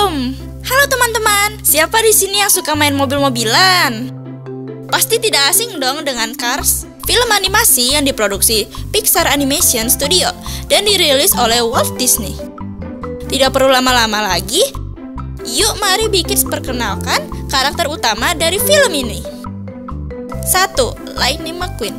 Halo teman-teman, siapa di sini yang suka main mobil-mobilan? Pasti tidak asing dong dengan Cars, film animasi yang diproduksi Pixar Animation Studio dan dirilis oleh Walt Disney. Tidak perlu lama-lama lagi, yuk mari Bikids perkenalkan karakter utama dari film ini. 1. Lightning McQueen.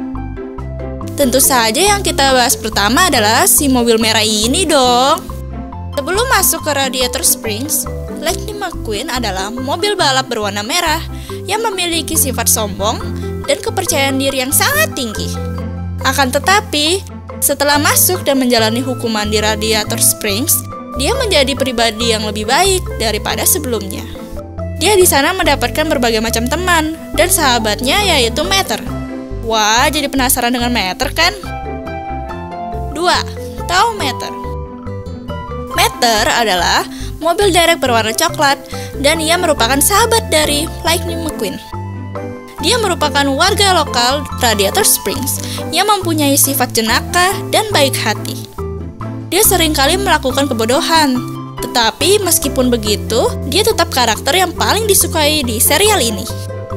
Tentu saja yang kita bahas pertama adalah si mobil merah ini dong. Sebelum masuk ke Radiator Springs, Lightning McQueen adalah mobil balap berwarna merah yang memiliki sifat sombong dan kepercayaan diri yang sangat tinggi. Akan tetapi, setelah masuk dan menjalani hukuman di Radiator Springs, dia menjadi pribadi yang lebih baik daripada sebelumnya. Dia di sana mendapatkan berbagai macam teman dan sahabatnya yaitu Mater. Wah, jadi penasaran dengan Mater kan? 2. Tahu Mater. Mater adalah mobil derek berwarna coklat dan ia merupakan sahabat dari Lightning McQueen. Dia merupakan warga lokal Radiator Springs yang mempunyai sifat jenaka dan baik hati. Dia seringkali melakukan kebodohan, tetapi meskipun begitu, dia tetap karakter yang paling disukai di serial ini.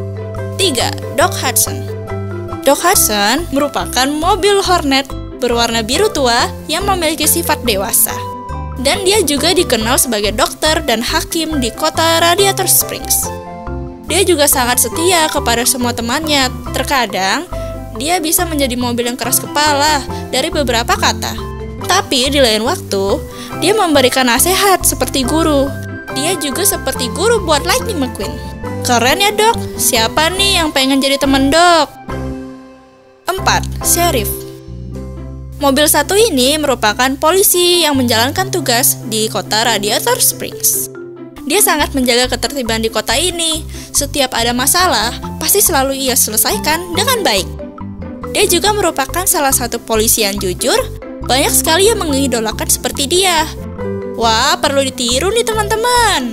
3. Doc Hudson. Doc Hudson merupakan mobil Hornet berwarna biru tua yang memiliki sifat dewasa. Dan dia juga dikenal sebagai dokter dan hakim di kota Radiator Springs. Dia juga sangat setia kepada semua temannya. Terkadang, dia bisa menjadi mobil yang keras kepala dari beberapa kata. Tapi di lain waktu, dia memberikan nasihat seperti guru. Dia juga seperti guru buat Lightning McQueen. Keren ya dok, siapa nih yang pengen jadi teman dok? 4. Sheriff. Mobil satu ini merupakan polisi yang menjalankan tugas di kota Radiator Springs. Dia sangat menjaga ketertiban di kota ini. Setiap ada masalah, pasti selalu ia selesaikan dengan baik. Dia juga merupakan salah satu polisi yang jujur. Banyak sekali yang mengidolakan seperti dia. Wah, perlu ditiru nih teman-teman.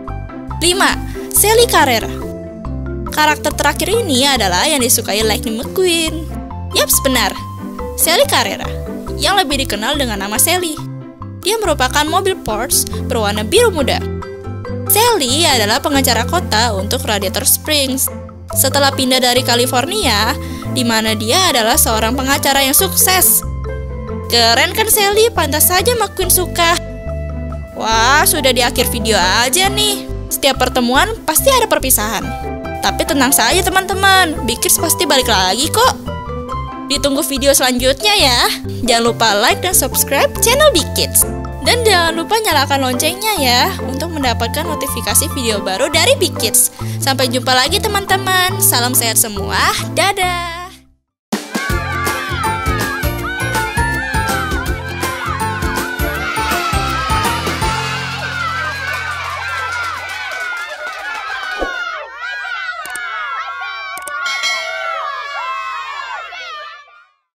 5. Sally Carrera. Karakter terakhir ini adalah yang disukai Lightning McQueen. Yaps, benar. Sally Carrera, yang lebih dikenal dengan nama Sally. Dia merupakan mobil Porsche berwarna biru muda. Sally adalah pengacara kota untuk Radiator Springs. Setelah pindah dari California, di mana dia adalah seorang pengacara yang sukses. Keren kan Sally, pantas saja McQueen suka. Wah, sudah di akhir video aja nih. Setiap pertemuan pasti ada perpisahan. Tapi tenang saja teman-teman, Bikids pasti balik lagi kok. Ditunggu video selanjutnya ya. Jangan lupa like dan subscribe channel Bikids. Dan jangan lupa nyalakan loncengnya ya untuk mendapatkan notifikasi video baru dari Bikids. Sampai jumpa lagi teman-teman. Salam sehat semua. Dadah.